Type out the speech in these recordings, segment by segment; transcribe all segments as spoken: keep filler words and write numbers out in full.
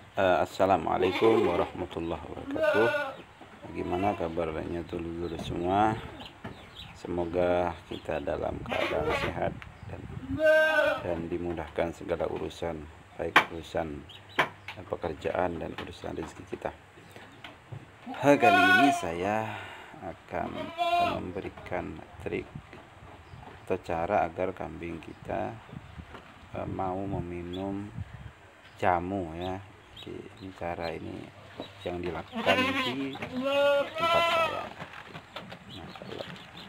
Uh, Assalamualaikum warahmatullahi wabarakatuh. Bagaimana kabarnya dulur-dulur semua? Semoga kita dalam keadaan sehat dan, dan dimudahkan segala urusan, baik urusan pekerjaan dan urusan rezeki kita. Hal kali ini saya akan memberikan trik atau cara agar kambing kita uh, mau meminum jamu ya. Jadi ini cara ini yang dilakukan di tempat saya. Nah, kalau,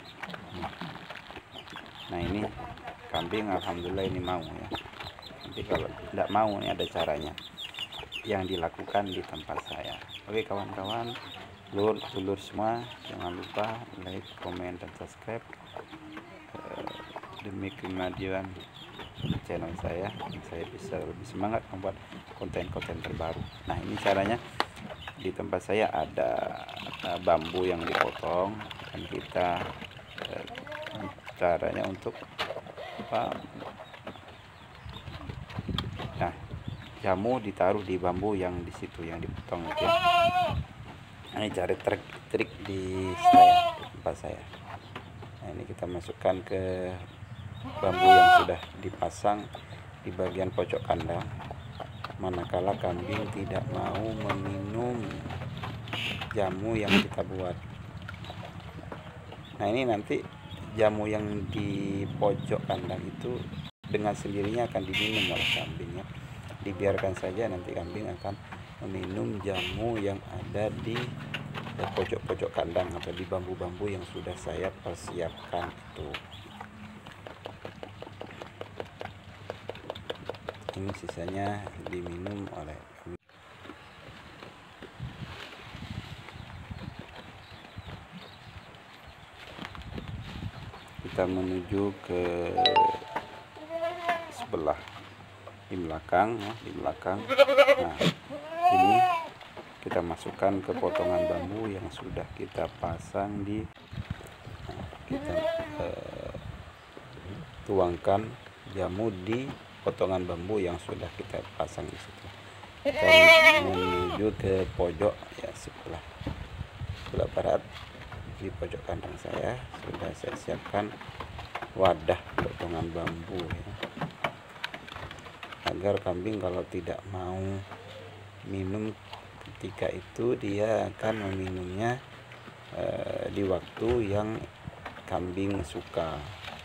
nah ini kambing alhamdulillah ini mau ya. Nanti kalau tidak mau ini ada caranya yang dilakukan di tempat saya. Oke kawan-kawan, telur-telur semua, jangan lupa like, komen, dan subscribe demi kemajuan channel saya, saya bisa lebih semangat membuat konten-konten terbaru. Nah ini caranya, di tempat saya ada bambu yang dipotong dan kita eh, caranya untuk apa, nah jamu ditaruh di bambu yang di situ yang dipotong gitu ya. Nah, ini cara trik-trik di saya, di tempat saya. Nah ini kita masukkan ke bambu yang sudah dipasang di bagian pojok kandang, manakala kambing tidak mau meminum jamu yang kita buat. Nah ini nanti jamu yang di pojok kandang itu dengan sendirinya akan diminum oleh kambing ya. Dibiarkan saja, nanti kambing akan meminum jamu yang ada di pojok-pojok kandang atau di bambu-bambu yang sudah saya persiapkan itu. Ini sisanya diminum oleh kami. Kita menuju ke sebelah di belakang ya, di belakang. Nah ini kita masukkan ke potongan bambu yang sudah kita pasang di, nah, kita eh, tuangkan jamu di potongan bambu yang sudah kita pasang di situ. Dan menuju ke pojok ya, sebelah sebelah barat di pojok kandang saya sudah saya siapkan wadah potongan bambu ya. Agar kambing kalau tidak mau minum ketika itu, dia akan meminumnya eh, di waktu yang kambing suka.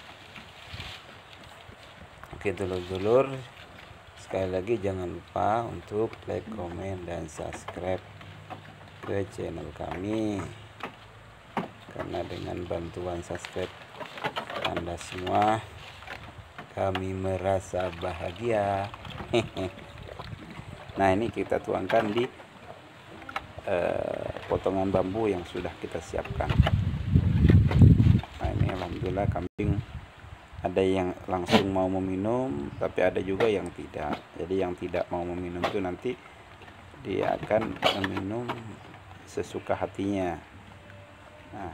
Oke dulur-dulur, sekali lagi jangan lupa untuk like, komen, dan subscribe ke channel kami, karena dengan bantuan subscribe Anda semua kami merasa bahagia. Nah ini kita tuangkan di eh, potongan bambu yang sudah kita siapkan. Nah ini alhamdulillah kambing ada yang langsung mau meminum, tapi ada juga yang tidak. Jadi yang tidak mau meminum itu nanti dia akan meminum sesuka hatinya. Nah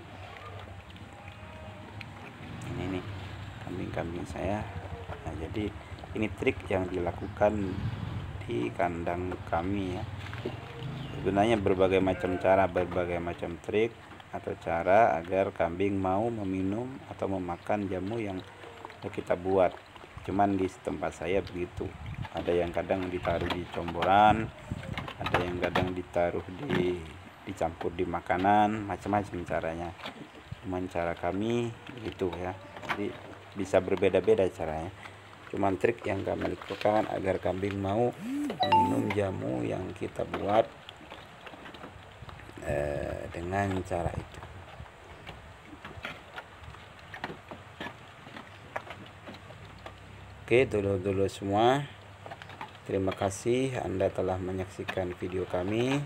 ini nih kambing-kambing saya. Nah jadi ini trik yang dilakukan di kandang kami ya. Sebenarnya berbagai macam cara, berbagai macam trik atau cara agar kambing mau meminum atau memakan jamu yang kita buat. Cuman di tempat saya begitu, ada yang kadang ditaruh di comboran, ada yang kadang ditaruh di dicampur di makanan, macam-macam caranya. Cuman cara kami begitu ya, jadi bisa berbeda-beda caranya. Cuman trik yang kami lakukan agar kambing mau minum jamu yang kita buat eh, dengan cara itu. Oke dulur-dulur semua, terima kasih Anda telah menyaksikan video kami.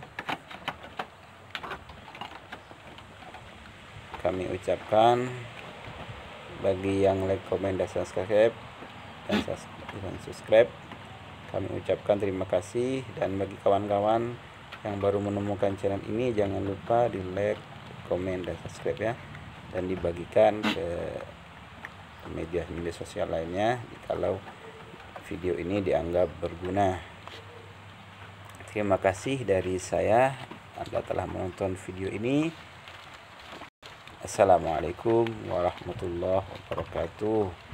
Kami ucapkan bagi yang like, komen, dan subscribe dan subscribe kami ucapkan terima kasih. Dan bagi kawan-kawan yang baru menemukan channel ini, jangan lupa di like, komen, dan subscribe ya, dan dibagikan ke media-media sosial lainnya kalau video ini dianggap berguna. Terima kasih dari saya, Anda telah menonton video ini. Assalamualaikum warahmatullahi wabarakatuh.